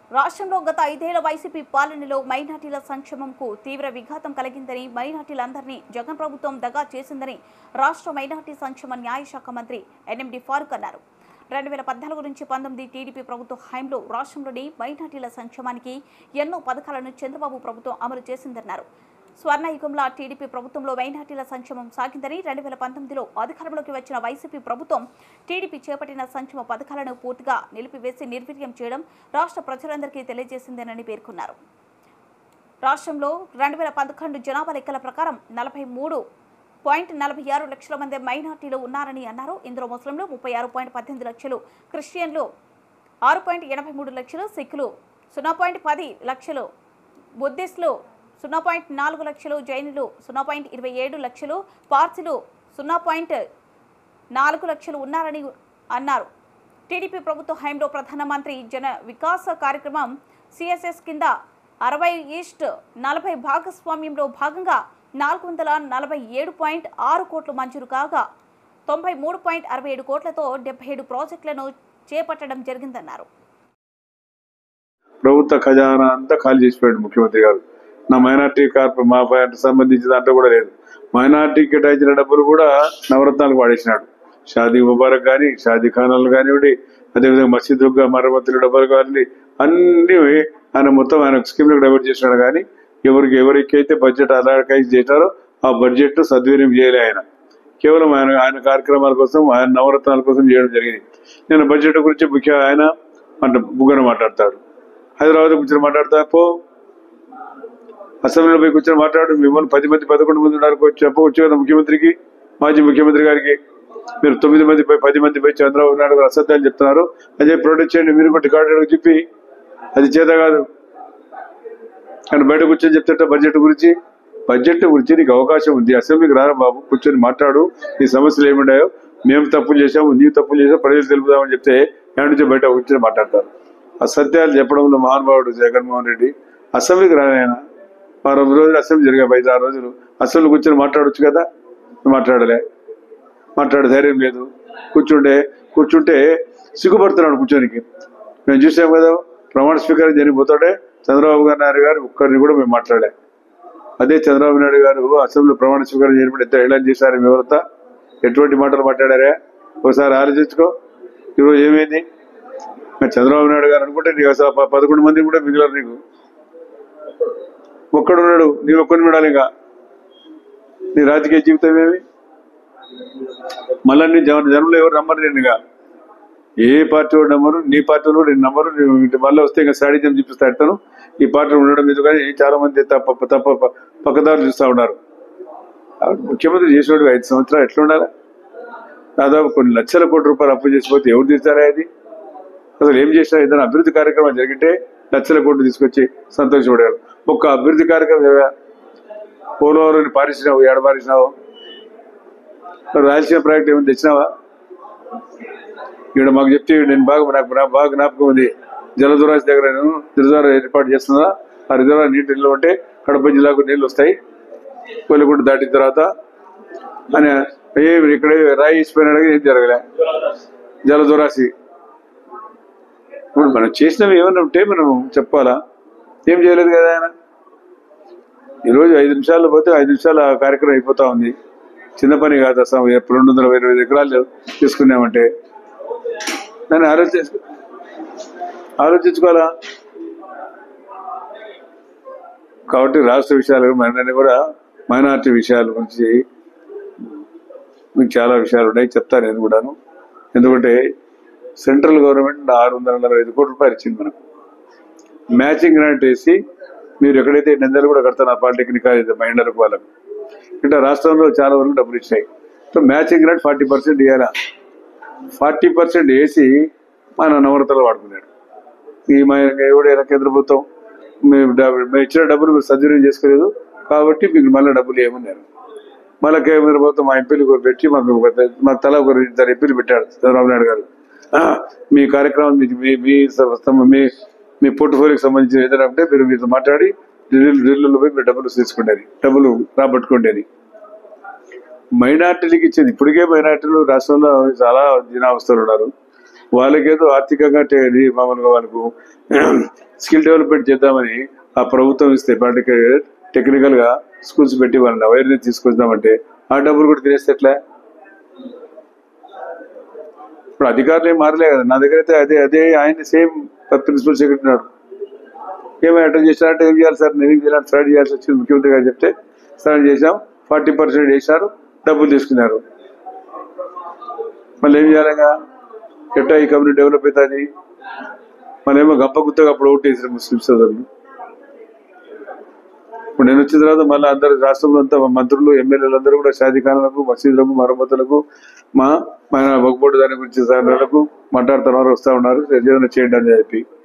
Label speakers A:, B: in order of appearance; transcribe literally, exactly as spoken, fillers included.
A: రాష్ట్రంలో గత ఐదేళ్ల వైసీపీ పాలనలో మైనార్టీల సంక్షేమంకు తీవ్ర విఘాతం కలిగిందని, మైనార్టీలందరినీ జగన్ ప్రభుత్వం దగా చేసిందని రాష్ట్ర మైనార్టీ సంక్షేమ న్యాయ శాఖ మంత్రి ఎన్ఎండి ఫారూక్ అన్నారు. రెండు వేల పద్నాలుగు నుంచి పంతొమ్మిది టీడీపీ ప్రభుత్వ హయాంలో రాష్ట్రంలోని మైనార్టీల సంక్షేమానికి ఎన్నో పథకాలను చంద్రబాబు ప్రభుత్వం అమలు చేసిందన్నారు. స్వర్ణయుగంలో టీడీపీ ప్రభుత్వంలో మైనార్టీల సంక్షేమం సాగిందని, రెండు వేల పంతొమ్మిదిలో అధికారంలోకి వచ్చిన వైసీపీ ప్రభుత్వం టీడీపీ చేపట్టిన సంక్షేమ పథకాలను పూర్తిగా నిలిపివేసి నిర్వీర్యం చేయడం రాష్ట్ర ప్రజలందరికీ తెలియజేసిందేనని పేర్కొన్నారు. రాష్ట్రంలో రెండు వేల పదకొండు జనాభా లెక్కల ప్రకారం నలభై మూడు పాయింట్ నలభై ఆరు లక్షల మంది మైనార్టీలు ఉన్నారని అన్నారు. ఇందులో ముస్లింలు ముప్పై ఆరు పాయింట్ పద్దెనిమిది లక్షలు, క్రిస్టియన్లు ఆరు పాయింట్ ఎనభై మూడు లక్షలు, సిక్కులు సున్నా పాయింట్ పది లక్షలు, బుద్ధిస్టులు సున్నా పాయింట్ నాలుగు లక్షలు, జైనులు సున్నా పాయింట్ ఇరవై ఏడు లక్షలు, పార్సీలు సున్నా పాయింట్ నాలుగు లక్షలు ఉన్నారని అన్నారు. టీడీపీ ప్రభుత్వ హయాంలో ప్రధానమంత్రి జన వికాస కార్యక్రమం సిఎస్ఎస్ కింద అరవై ఈస్ట్ నలభై భాగస్వామ్యంలో భాగంగా నాలుగు వందల నలభై ఏడు పాయింట్ ఆరు కోట్లు మంజూరు కాగా తొంభై మూడు పాయింట్ అరవై ఏడు కోట్లతో డెబ్బై ఏడు ప్రాజెక్టులను చేపట్టడం జరిగిందన్నారు.
B: ప్రభుత్వ ఖజానా అంతా ఖాళీ చేసిపోయాడు ముఖ్యమంత్రి గారు. నా మైనార్టీ కార్పొరేట్ మా సంబంధించిన దాంట్లో కూడా లేదు. మైనార్టీకి కేటాయించిన డబ్బులు కూడా నవరత్నాలకు వాడేసినాడు. షాదీ ముబారక్ కానీ, షాదీ ఖానాలు కానివ్వండి, అదేవిధంగా మసీదుగా మరమ్మతుల డబ్బులు కానీ అన్ని ఆయన మొత్తం ఆయన స్కీమ్లకు డైవర్ట్ చేసినాడు. కానీ ఎవరికి ఎవరికైతే బడ్జెట్ అలాకైతే చేశారో ఆ బడ్జెట్ సద్వినియోగం చేయలే. ఆయన కేవలం ఆయన ఆయన కార్యక్రమాల కోసం, ఆయన నవరత్నాల కోసం చేయడం జరిగింది. నేను బడ్జెట్ గురించి ముఖ్య ఆయన అంటే బుగ్గన మాట్లాడతాడు, హైదరాబాద్ కూర్చొని మాట్లాడతా పో, అసెంబ్లీలో పోయి కూర్చొని మాట్లాడు, మిమ్మల్ని పది మంది పదకొండు మంది ఉన్నారు చెప్పవచ్చు కదా ముఖ్యమంత్రికి, మాజీ ముఖ్యమంత్రి గారికి. మీరు తొమ్మిది మంది పోయి పది మంది పోయి చంద్రబాబు నాయుడు గారు అసత్యాలు చెప్తున్నారు, అదే ప్రొటెక్ట్ చేయండి మీరు కూడా రికార్డు చెప్పి, అది చేత కాదు. కానీ బయట కూర్చొని చెప్తే బడ్జెట్ గురించి బడ్జెట్ గురించి నీకు అవకాశం ఉంది, అసెంబ్లీకి రారా బాబు, కూర్చొని మాట్లాడు, నీ సమస్యలు ఏముంటాయో, మేము తప్పులు చేసాము, నీవు తప్పులు చేసావు, ప్రజలు తెలుపుదామని చెప్తే ఎక్కడి నుంచి బయట కూర్చొని మాట్లాడతారు. అసత్యాలు చెప్పడంలో మహానుభావుడు జగన్మోహన్ రెడ్డి. అసెంబ్లీకి రాయన వారం రోజులు అసెంబ్లీ జరిగాయి, ఐదు ఆరు రోజులు అసెంబ్లీ కూర్చొని మాట్లాడవచ్చు కదా, మాట్లాడలే, మాట్లాడే ధైర్యం లేదు. కూర్చుంటే కూర్చుంటే సిగ్గుపడుతున్నాడు కూర్చోనికి. మేము చూసాం కదా ప్రమాణ స్వీకారం జరిగిపోతాడే చంద్రబాబు గారు నాయుడు గారు ఒక్కరిని కూడా మేము మాట్లాడలే. అదే చంద్రబాబు నాయుడు గారు అసెంబ్లీ ప్రమాణ స్వీకారం జరిగినప్పుడు ఎంత హేళన చేశారు, వివరత ఎటువంటి మాటలు మాట్లాడారా ఒకసారి ఆలోచించుకో. ఈరోజు ఏమైంది, చంద్రబాబు నాయుడు గారు అనుకుంటే నీకు అసలు పదకొండు మంది కూడా మిగిలారు, నీకు ఒక్కడున్నాడు, నీ ఒక్కడిని విడాలి. ఇంకా నీ రాజకీయ జీవితం ఏమి, మళ్ళీ నీ జన జనంలో ఎవరు నమ్మరు నేను. ఇక ఏ పార్టీ వాడు నమ్మరు, నీ పార్టీ కూడా నేను నమ్మరు. మళ్ళీ వస్తే ఇంకా సాడిజం చూపిస్తా ఎడతాను. ఈ పార్టీలో ఉండడం మీద కానీ చాలా మంది తప్ప తప్ప పక్కదారులు చూస్తూ ఉన్నారు. ముఖ్యమంత్రి చేసినట్టు ఐదు సంవత్సరాలు ఎట్లా ఉండాలి? దాదాపు కొన్ని లక్షల కోట్ల రూపాయలు అప్పు చేసిపోతే ఎవరు తీస్తారా? అది అసలు ఏం చేసినా ఏదైనా అభివృద్ధి కార్యక్రమం జరిగితే లక్షల కోట్లు తీసుకొచ్చి సంతోషపడారు. ఒక్క అభివృద్ధి కార్యక్రమం పోలవరం పారిసినావు, ఏడబారిసినావు, రాయలసీమ ప్రాజెక్ట్ ఏమైనా తెచ్చినావా? ఇక్కడ మాకు చెప్తే నేను బాగా నాకు బాగా జ్ఞాపకం ఉంది, జలదురాశి దగ్గర నేను రిజర్వాయర్ ఏర్పాటు చేస్తున్నా, ఆ రిజర్వాయర్ నీటి నిల్వ ఉంటే కడప జిల్లాకు నీళ్ళు వస్తాయి, కొల్లిగుంట దాటిన తర్వాత అని ఏ ఇక్కడ రాయి ఇచ్చిపోయినాడు, ఏం జరగలే. జలదురాశి ఇప్పుడు మనం చేసినవి ఏమన్నా ఉంటే మనం చెప్పాలా, ఏం చేయలేదు కదా ఆయన. ఈరోజు ఐదు నిమిషాల్లో పోతే ఐదు నిమిషాల కార్యక్రమం అయిపోతా ఉంది. చిన్న పని కాదు అసలు. రెండు వందల ఇరవై ఐదు ఎకరాలు తీసుకున్నామంటే దాన్ని ఆలోచించు ఆలోచించుకోవాలా. కాబట్టి రాష్ట్ర విషయాలు మన కూడా మైనార్టీ విషయాల గురించి మీకు చాలా విషయాలు ఉన్నాయి, చెప్తాను నేను కూడాను. ఎందుకంటే సెంట్రల్ గవర్నమెంట్ ఆరు వందల నలభై ఐదు కోట్ల రూపాయలు ఇచ్చింది మనకు. మ్యాచింగ్ గ్రాంట్ వేసి మీరు ఎక్కడైతే నిందలు కూడా కడతారు పాలిటెక్నిక్ కాలేజ్ మైండర్లకు వాళ్ళకు, అంటే రాష్ట్రంలో చాలా వరకు డబ్బులు ఇచ్చినాయి. So matching grant forty percent ఇవ్వాలా, ఫార్టీ పర్సెంట్ వేసి మన నవరతలు వాడుకున్నాడు. ఈ మా ఎవడైనా కేంద్ర ప్రభుత్వం మేము మేము ఇచ్చిన డబ్బులు మీరు సద్వినియోగం చేసుకోలేదు కాబట్టి మీకు మళ్ళీ డబ్బులు ఏమన్నారు. మళ్ళీ కేంద్ర ప్రభుత్వం మా ఎంపీలు పెట్టి మాకు మా తల ఒక ఇద్దరు ఎంపీలు పెట్టాడు చంద్రబాబు నాయుడు గారు. మీ కార్యక్రమం మీకు మీ మీ మీ పోర్ట్ఫోలియోకి సంబంధించిన ఏదైనా ఉంటే మీరు మీతో మాట్లాడి ఢిల్లీ ఢిల్లీలో పోయి మీరు డబ్బులు తీసుకుండేది, డబ్బులు రాబట్టుకుండేది. మైనార్టీలకు ఇచ్చింది. ఇప్పటికే మైనార్టీలు రాష్ట్రంలో చాలా దీనావస్థలు ఉన్నారు. వాళ్ళకేదో ఆర్థికంగా టే- మామూలుగా వాళ్ళకు స్కిల్ డెవలప్మెంట్ చేద్దామని ఆ ప్రభుత్వం ఇస్తే పర్టికులర్ టెక్నికల్ గా స్కూల్స్ పెట్టి వాళ్ళని అవేర్నెస్ తీసుకొద్దామంటే ఆ డబ్బులు కూడా తినేస్తే ఎట్లా? ఇప్పుడు అధికారులు ఏం మారలే కదా, నా దగ్గర అయితే అదే అదే ఆయన సేమ్ ప్రిన్సిపల్ సెక్రటరీ ఉన్నాడు. ఏమైనా అటెండ్ చేసినారంటే ఏం చేయాలి సార్, నేను ఏం చేయాలి, స్టార్ట్ చేయాల్సి వచ్చింది ముఖ్యమంత్రి గారు చెప్తే స్టార్ట్ చేసాం, ఫార్టీ పర్సెంట్ చేశారు, డబ్బులు తీసుకున్నారు. మళ్ళీ ఏం చేయాలిగా, ఎట్టా ఈ కమ్యూనిటీ డెవలప్ అవుతుంది? మళ్ళేమో గంప గుత్తగా అప్పుడు ఓటు వేసారు ముస్లిం సోదరులు. ఇప్పుడు నేను వచ్చిన తర్వాత మళ్ళీ అందరు రాష్ట్రంలో అంతా మంత్రులు ఎమ్మెల్యేలు అందరూ కూడా షాదీఖానాలకు, మసీదులకు, మరమ్మతులకు, మా మన వగ్బోర్డు దాని గురించి సార్లకు మాట్లాడుతున్నారు, వస్తా ఉన్నారు, ఏదైనా చేయండి అని చెప్పి